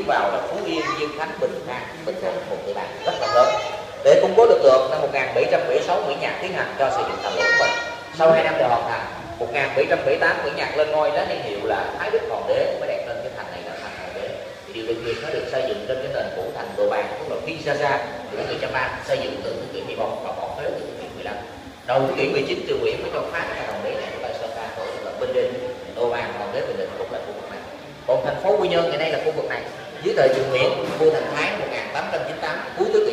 vào là Phú Yên, Dương Khánh, Bình Khang, Bình Thuận, một địa bàn rất là lớn. Để củng cố lực lượng, năm 1776 Nguyễn Nhạc tiến hành cho xây dựng thành lộ của mình. Sau 2 năm để hoàn thành, 1778 Nguyễn Nhạc lên ngôi lấy niên hiệu là Thái Đức Hoàng đế, mới đặt lên cái thành này là thành Hoàng đế. Thì điều đặc biệt nó được xây dựng trên cái nền cũ thành đồ bàn, tức là Kinshasa của người Chăm xây dựng từ thế kỷ 11 và bỏ phế từ thế kỷ 15. Đầu thế kỷ 19 Triều Nguyễn mới cho phá cái Hoàng đế này tại Sơn Ca, tổ là Bình Định, đồ bàn Hoàng đế Bình Định cũng là khu vực này. Còn thành phố Quy Nhơn ngày nay là khu vực này. Dưới thời Triều Nguyễn, vua Thành Thái 1898 cuối thế